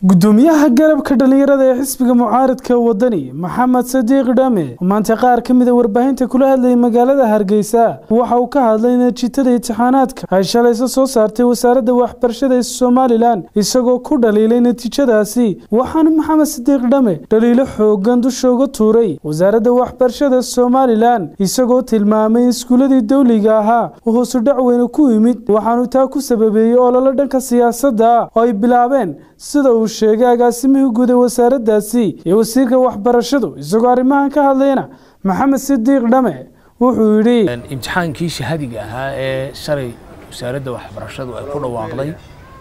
gudoomiyaha garabka dhalinyarada ee xisbiga mucaaradka wadani maxamed sadiiq dhame maanta qaar ka mid ah warbaahinta kula hadlayay magaalada Hargeysa waxa uu ka hadlay natiijada imtixaanaadka ay shalay soo saartay wasaaradda waxbarashada ee Soomaaliland isagoo ku dhaliilay natiijadaasi waxaana maxamed sadiiq dhame dhaliilo xoogan dushooga tuuray wasaaradda waxbarashada Soomaaliland isagoo tilmaamay in iskuuladii dawliga ahaa oo hoos u dhac weyn ku yimid waxaanu taa ku sababeeyay olole dhanka siyaasadda oo ay bilaabeen sida uu sheegay agaasimihii guud ee wasaaraddaasi ee wasiirka waxbarashadu isagoo arrimahan ka hadlayna maxamed sadiiq dhame wuxuu yidhi imtixaankii shahadiga ahaa ee shalay wasaaradda waxbarashadu ay ku dhawaaqday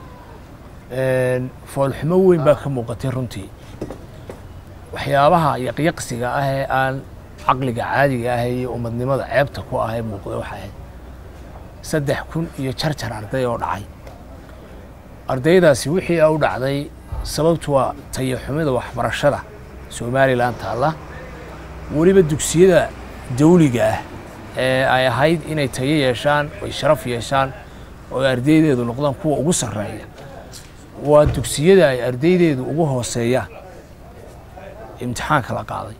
foolxumo weyn baa ka muuqatay runtii waxyaabaha yaqyaqsiga ah ee aan caqliga caadiga ah iyo ummadnimada ceebta ku ah ee muuqday waxa ahayd 3,000 iyo jarjar arday oo dhacay ardaydaasi wixii u dhacday sababtu waa tayo xumida waxbarashada Soomaaliland taala waliba dugsiyada dawliga ah ee ay ahayd inay tayo yeeshaan oo sharaf yeeshaan oo ardaydeedu noqdaan kuwa ugu sareeya waa dugsiyada ay ardaydeedu ugu hooseeyaan imtixaanka la qaaday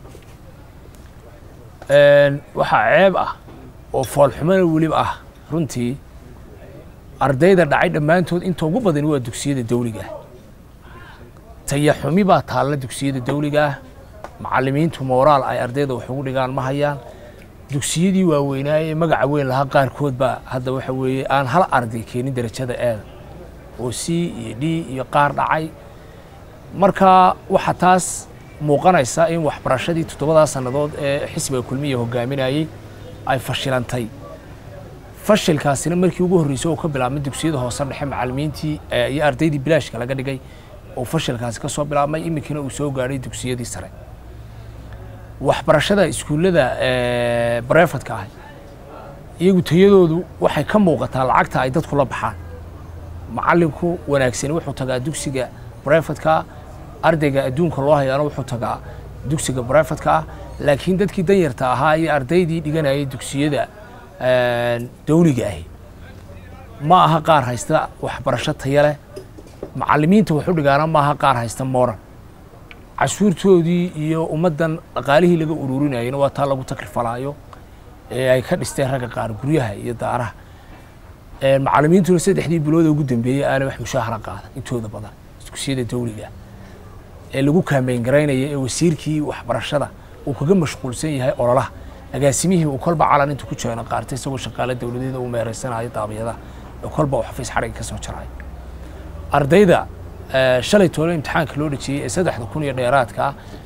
waxa ceeb ah oo foolxumada waliba ah runtii ardayda dhacay dhamaantood inta ugu badan waa dugsiyada dawliga ah tayo xumi baa taala dugsiyada dawliga ah macallimiintu moraal ay ardayda wax ugu dhigaan ma hayaan dugsiyadii waaweynaaye magaca weyn laha qaarkood baa hadda waxa weeye aan hal arday keenin darajada A oo C iyo D iyo qaar dhacay marka waxa taas muuqanaysa in waxbarashadii 7 sanadood ee xisbiga kulmiye hogaaminayay ay fashilantay fashilkaasina markii ugu horeysay oo ka bilaabmay dugsiyada hoose dhexe macallimiintii iyo ardaydii bilaashka laga dhigay oo fashilkaasi ka soo bilaabmay imikina uu soo gaaray dugsiyadii sare waxbarashada iskuulada private-ka ah iyagu tayadoodu waxay ka muuqataa lacagta ay dadku la baxaan macallinku wanaagsan wuxuu tagaa dugsiga private-ka ardayga adduunka loo hayaano wuxuu tagaa dugsiga private-ka laakiin dadkii danyarta ahaa iyo ardaydii dhiganayay dugsiyada dawliga ah ma aha qaar haysta waxbarasho tayo leh macallimiinta wuxuu dhigaana ma aha qaar haysta moral cashuurtoodii iyo ummadan dhaqaalihii laga ururinayay waa taa lagu takrifalaayo ee ay ka dhisteen ragga qaar guryaha iyo daaraha macallimiintuna 3 bilood ugu dambeeyay aan wax mushaahara qaadan intooda badan dugsiyada dawliga ee lagu kaameyn gareynaya ee wasiirkii waxbarashada uu kaga mashquulsan yahay ololaha agaasimihii uu kolba calan inta ku jeena qaartay isagoo shaqaale dawladeed oo meereysanayo daabiyada oo kolba wax xafiis xarig ka soo jaray ardayda shalay toole imtixaanka loo dhajiyay 3,000 iyo dheeraadka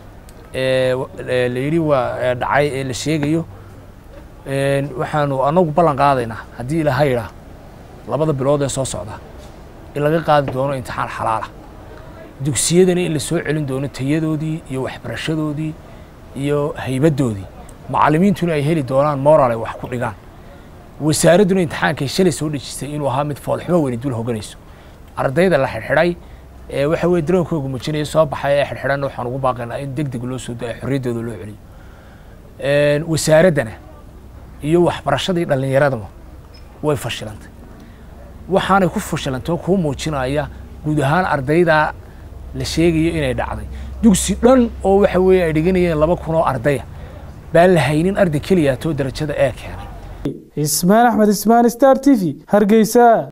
la yiri waa dhacay ee la sheegayo waxaanu anagu ballan qaadaynaa hadii ilaahay yiraahdo 2 bilood ee soo socda in laga qaadi doono imtixaan xalaal ah dugsiyadana in la soo celin doono tayadoodii iyo waxbarashadoodii iyo haybadoodii macallimiintuna ay heli doonaan moral ay wax ku dhigaan wasaaraduna imtixaanka shalay soo dhajisay inuu ahaa mid foolxumo weyn dul hogganayso ardayda la xirxiray waxa weey dareenkoodu muujinaya soo baxay ee xirxiran waxaan ugu baaqaynaa in degdeg loo soo daayo xorriyadooda loo celiyo wasaaradana iyo waxbarashadii dhalinyarada way fashilantay waxaanay ku fashilantay ku muujinaya guud ahaan ardayda la sheegayo inay dhacday dugsi dhan oo waxa weey ay dhiganayeen 2,000 oo arday baa la haynin arday kaliya to darajada A keenay Ismaan Axmed Ismaan Star TV Hargeysa.